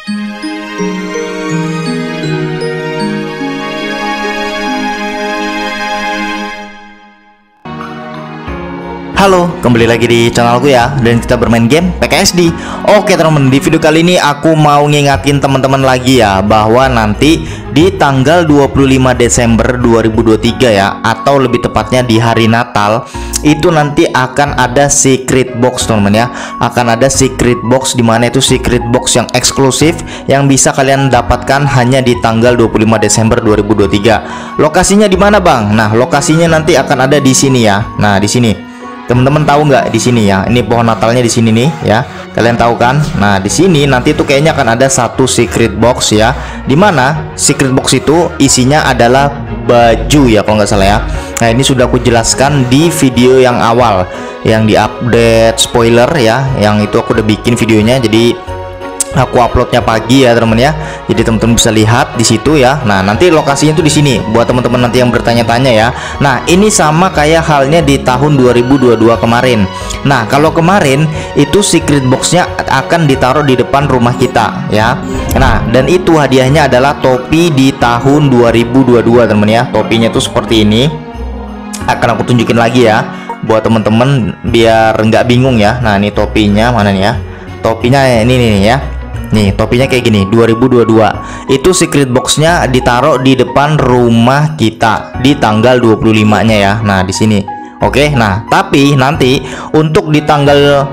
Halo, kembali lagi di channelku ya, dan kita bermain game PKSD. Oke teman-teman, di video kali ini aku mau ngingatin teman-teman lagi ya, bahwa nanti di tanggal 25 Desember 2023 ya, atau lebih tepatnya di hari Natal, itu nanti akan ada secret box teman-teman ya. Akan ada secret box, dimana itu secret box yang eksklusif yang bisa kalian dapatkan hanya di tanggal 25 Desember 2023. Lokasinya di mana bang? Nah, lokasinya nanti akan ada di sini ya. Nah, di sini. Teman-teman tahu nggak di sini ya? Ini pohon Natalnya di sini nih ya. Kalian tahu kan? Nah, di sini nanti tuh kayaknya akan ada satu secret box ya. Dimana secret box itu isinya adalah baju ya kalau nggak salah ya. Nah, ini sudah aku jelaskan di video yang awal, yang di update spoiler ya. Yang itu aku udah bikin videonya. Jadi aku uploadnya pagi ya teman-teman ya. Jadi teman-teman bisa lihat di situ ya. Nah, nanti lokasinya tuh di sini buat teman-teman nanti yang bertanya-tanya ya. Nah, ini sama kayak halnya di tahun 2022 kemarin. Nah, kalau kemarin itu secret boxnya akan ditaruh di depan rumah kita ya. Nah, dan itu hadiahnya adalah topi di tahun 2022 teman-teman ya. Topinya tuh seperti ini. Akan aku tunjukin lagi ya buat teman-teman biar nggak bingung ya. Nah, ini topinya mana nih ya? Topinya ini nih ya. Nih, topinya kayak gini, 2022. Itu secret boxnya ditaruh di depan rumah kita di tanggal 25-nya ya. Nah, di sini. Oke, nah, tapi nanti untuk di tanggal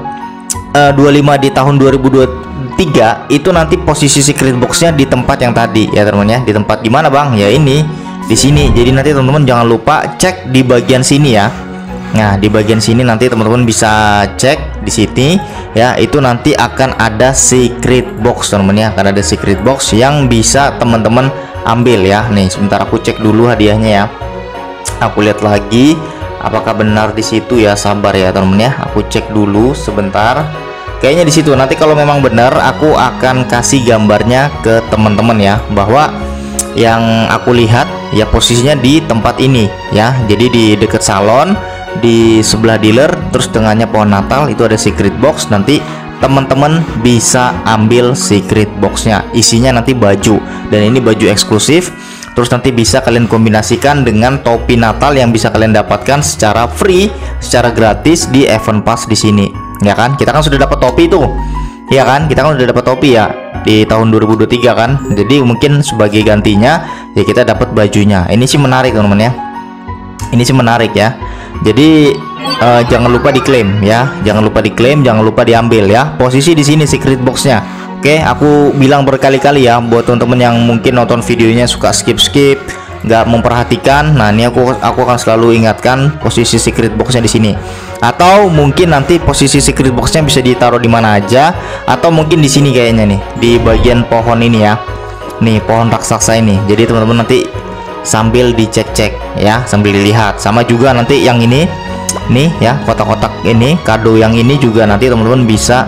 25 di tahun 2023 itu nanti posisi secret boxnya di tempat yang tadi ya teman-teman ya. Di tempat gimana bang? Ya ini, di sini. Jadi nanti teman-teman jangan lupa cek di bagian sini ya. Nah, di bagian sini nanti teman-teman bisa cek di sini ya, itu nanti akan ada secret box teman-teman ya, akan ada secret box yang bisa teman-teman ambil ya. Nih, sebentar aku cek dulu hadiahnya ya. Aku lihat lagi apakah benar di situ ya, sabar ya teman-teman ya. Aku cek dulu sebentar. Kayaknya di situ. Nanti kalau memang benar aku akan kasih gambarnya ke teman-teman ya, bahwa yang aku lihat ya posisinya di tempat ini ya. Jadi di dekat salon, di sebelah dealer, terus dengannya pohon Natal itu ada secret box. Nanti teman-teman bisa ambil secret boxnya, isinya nanti baju, dan ini baju eksklusif. Terus nanti bisa kalian kombinasikan dengan topi Natal yang bisa kalian dapatkan secara free, secara gratis di event pass di sini ya kan. Kita kan sudah dapat topi tuh ya kan, kita kan udah dapat topi ya di tahun 2023 kan. Jadi mungkin sebagai gantinya ya kita dapat bajunya. Ini sih menarik teman-teman ya, ini sih menarik ya. Jadi jangan lupa diklaim ya, jangan lupa diklaim, jangan lupa diambil ya. Posisi di sini secret boxnya. Oke, aku bilang berkali-kali ya buat teman-teman yang mungkin nonton videonya suka skip-skip, nggak memperhatikan. Nah, ini aku akan selalu ingatkan posisi secret boxnya di sini. Atau mungkin nanti posisi secret boxnya bisa ditaruh di mana aja, atau mungkin di sini kayaknya nih, di bagian pohon ini ya. Nih, pohon raksasa ini. Jadi teman-teman nanti sambil dicek-cek ya, sambil dilihat. Sama juga nanti yang ini nih ya, kotak-kotak ini kado yang ini juga nanti teman-teman bisa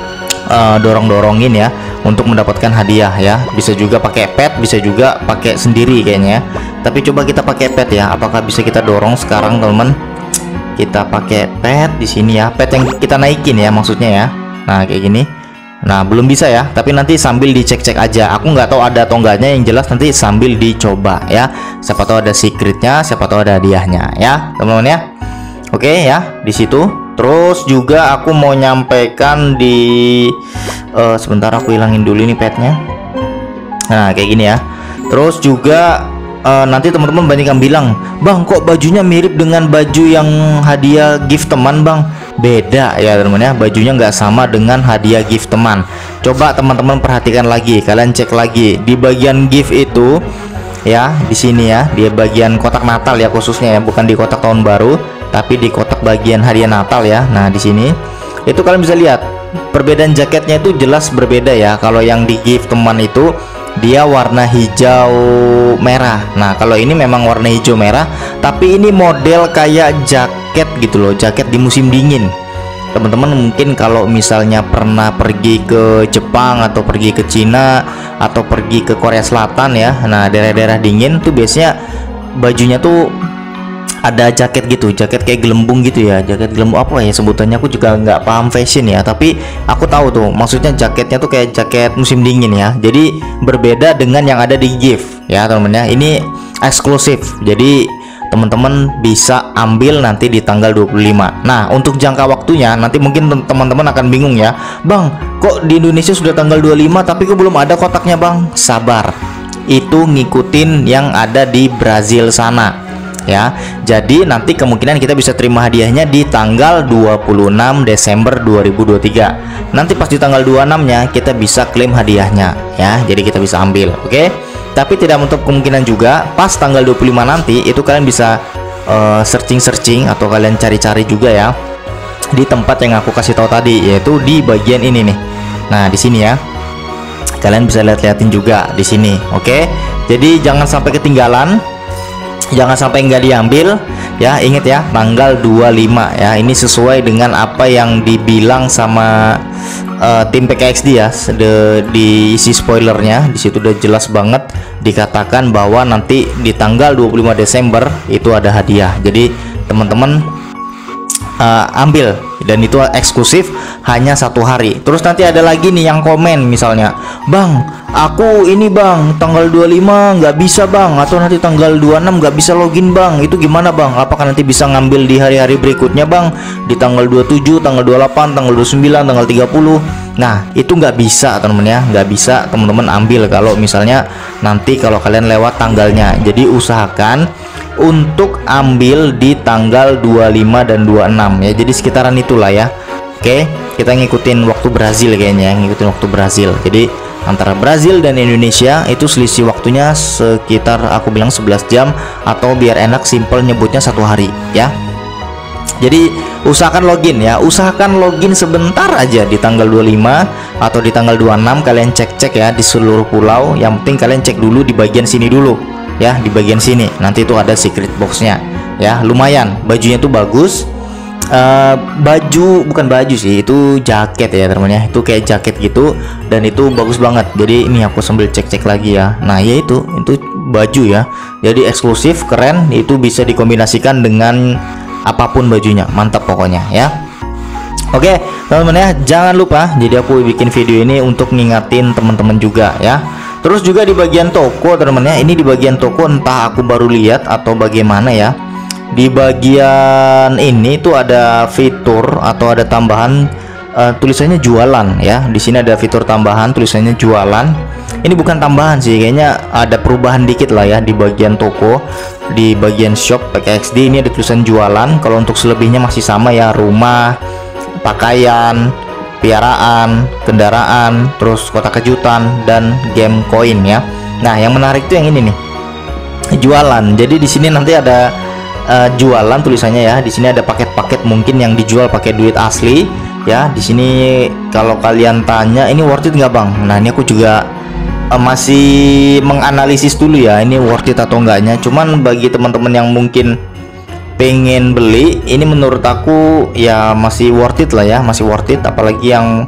dorong-dorongin ya untuk mendapatkan hadiah ya. Bisa juga pakai pet, bisa juga pakai sendiri kayaknya ya. Tapi coba kita pakai pet ya. Apakah bisa kita dorong sekarang teman-teman? Kita pakai pet di sini ya. Pet yang kita naikin ya maksudnya ya. Nah, kayak gini. Nah, belum bisa ya, tapi nanti sambil dicek-cek aja. Aku nggak tahu ada atau enggaknya, yang jelas nanti sambil dicoba ya. Siapa tahu ada secretnya, siapa tahu ada hadiahnya ya teman-teman ya. Oke ya, di situ. Terus juga aku mau nyampaikan di sebentar aku hilangin dulu ini petnya. Nah, kayak gini ya. Terus juga nanti teman-teman banyak yang bilang, bang kok bajunya mirip dengan baju yang hadiah gift teman bang. Beda ya teman-teman ya, bajunya nggak sama dengan hadiah gift teman. Coba teman-teman perhatikan lagi, kalian cek lagi di bagian gift itu ya, di sini ya, di bagian kotak Natal ya khususnya ya, bukan di kotak tahun baru, tapi di kotak bagian hadiah Natal ya. Nah, di sini itu kalian bisa lihat perbedaan jaketnya itu jelas berbeda ya. Kalau yang di gift teman itu dia warna hijau merah. Nah, kalau ini memang warna hijau merah, tapi ini model kayak jaket gitu loh, jaket di musim dingin. Teman-teman mungkin kalau misalnya pernah pergi ke Jepang atau pergi ke Cina atau pergi ke Korea Selatan ya, nah daerah-daerah dingin tuh biasanya bajunya tuh ada jaket gitu, jaket kayak gelembung gitu ya, jaket gelembung apa ya sebutannya, aku juga nggak paham fashion ya, tapi aku tahu tuh maksudnya jaketnya tuh kayak jaket musim dingin ya. Jadi berbeda dengan yang ada di gift ya teman-teman ya, ini eksklusif, jadi teman-teman bisa ambil nanti di tanggal 25. Nah untuk jangka waktunya nanti mungkin teman-teman akan bingung ya, Bang kok di Indonesia sudah tanggal 25 tapi kok belum ada kotaknya Bang. Sabar, itu ngikutin yang ada di Brazil sana ya. Jadi nanti kemungkinan kita bisa terima hadiahnya di tanggal 26 Desember 2023. Nanti pas di tanggal 26 nya kita bisa klaim hadiahnya ya, jadi kita bisa ambil. Oke, tapi tidak menutup kemungkinan juga pas tanggal 25 nanti itu kalian bisa searching atau kalian cari-cari juga ya di tempat yang aku kasih tahu tadi, yaitu di bagian ini nih. Nah di sini ya, kalian bisa lihat-liatin juga di sini. Oke, jadi jangan sampai ketinggalan, jangan sampai nggak diambil ya. Ingat ya, tanggal 25 ya, ini sesuai dengan apa yang dibilang sama tim PKXD ya. Di isi spoilernya di situ udah jelas banget dikatakan bahwa nanti di tanggal 25 Desember itu ada hadiah. Jadi teman-teman ambil, dan itu eksklusif hanya 1 hari. Terus nanti ada lagi nih yang komen misalnya, Bang aku ini Bang tanggal 25 nggak bisa Bang, atau nanti tanggal 26 nggak bisa login Bang, itu gimana Bang? Apakah nanti bisa ngambil di hari-hari berikutnya Bang, di tanggal 27, tanggal 28, tanggal 29, tanggal 30? Nah itu nggak bisa teman-teman ya, nggak bisa teman-teman ambil kalau misalnya nanti kalau kalian lewat tanggalnya. Jadi usahakan untuk ambil di tanggal 25 dan 26 ya, jadi sekitaran itulah ya. Oke, kita ngikutin waktu Brazil kayaknya, ngikutin waktu Brazil. Jadi antara Brazil dan Indonesia itu selisih waktunya sekitar aku bilang 11 jam, atau biar enak simple nyebutnya 1 hari ya. Jadi usahakan login ya, usahakan login sebentar aja di tanggal 25 atau di tanggal 26. Kalian cek-cek ya di seluruh pulau, yang penting kalian cek dulu di bagian sini dulu ya, di bagian sini nanti itu ada secret boxnya ya. Lumayan, bajunya tuh bagus. Bukan baju sih, itu jaket ya teman ya, itu kayak jaket gitu, dan itu bagus banget. Jadi ini aku sambil cek-cek lagi ya. Nah ya itu baju ya, jadi eksklusif, keren, itu bisa dikombinasikan dengan apapun bajunya, mantap pokoknya ya. Oke teman-teman ya, jangan lupa, jadi aku bikin video ini untuk ngingatin teman-teman juga ya. Terus juga di bagian toko teman-teman ya, ini di bagian toko entah aku baru lihat atau bagaimana ya, di bagian ini tuh ada fitur atau ada tambahan tulisannya jualan ya. Di sini ada fitur tambahan tulisannya jualan. Ini bukan tambahan sih, kayaknya ada perubahan dikit lah ya di bagian toko, di bagian shop PKXD ini ada tulisan jualan. Kalau untuk selebihnya masih sama ya, rumah, pakaian, piaraan, kendaraan, terus kotak kejutan, dan game koin ya. Nah yang menarik tuh yang ini nih, jualan. Jadi di sini nanti ada jualan tulisannya ya. Di sini ada paket-paket mungkin yang dijual pakai duit asli ya. Di sini kalau kalian tanya ini worth it nggak Bang? Nah ini aku juga masih menganalisis dulu ya, ini worth it atau enggaknya. Cuman bagi teman-teman yang mungkin pengen beli, ini menurut aku ya masih worth it lah ya, masih worth it. Apalagi yang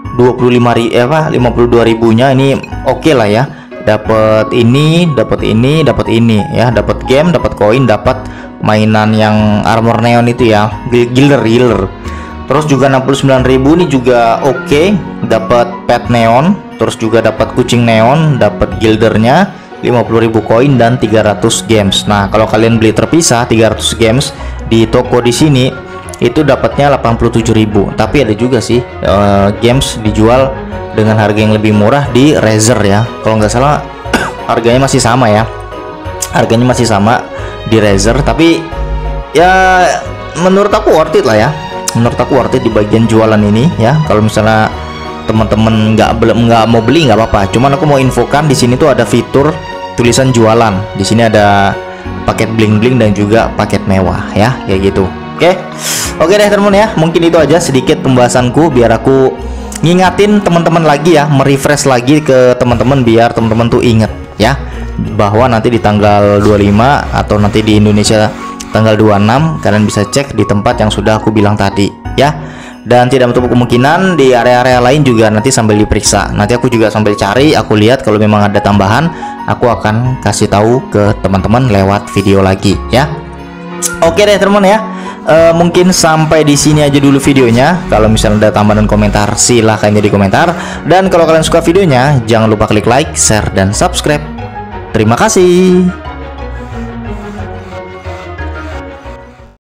52.000 nya ini oke lah ya. Dapat ini, dapat ini, dapat ini ya, dapat game, dapat koin, dapat mainan yang armor neon itu ya, gilder. Terus juga 69.000 ini juga oke, dapat pet neon, terus juga dapat kucing neon, dapat gildernya, 50.000 koin, dan 300 games. Nah kalau kalian beli terpisah 300 games di toko di sini itu dapatnya 87.000. Tapi ada juga sih games dijual dengan harga yang lebih murah di Razer ya. Kalau nggak salah harganya masih sama ya, harganya masih sama di Razer. Tapi ya menurut aku worth it lah ya, menurut aku worth it di bagian jualan ini ya. Kalau misalnya teman-teman nggak mau beli nggak apa-apa, cuman aku mau infokan di sini tuh ada fitur tulisan jualan. Di sini ada paket bling-bling dan juga paket mewah ya, kayak gitu. Oke deh teman-teman ya, mungkin itu aja sedikit pembahasanku biar aku ngingatin teman-teman lagi ya, merefresh lagi ke teman-teman biar teman-teman tuh inget ya, bahwa nanti di tanggal 25 atau nanti di Indonesia tanggal 26 kalian bisa cek di tempat yang sudah aku bilang tadi ya. Dan tidak menutup kemungkinan di area-area lain juga nanti sambil diperiksa. Nanti aku juga sambil cari, aku lihat kalau memang ada tambahan, aku akan kasih tahu ke teman-teman lewat video lagi ya. Oke deh teman ya. Mungkin sampai di sini aja dulu videonya. Kalau misalnya ada tambahan komentar, silahkan jadi komentar. Dan kalau kalian suka videonya, jangan lupa klik like, share, dan subscribe. Terima kasih.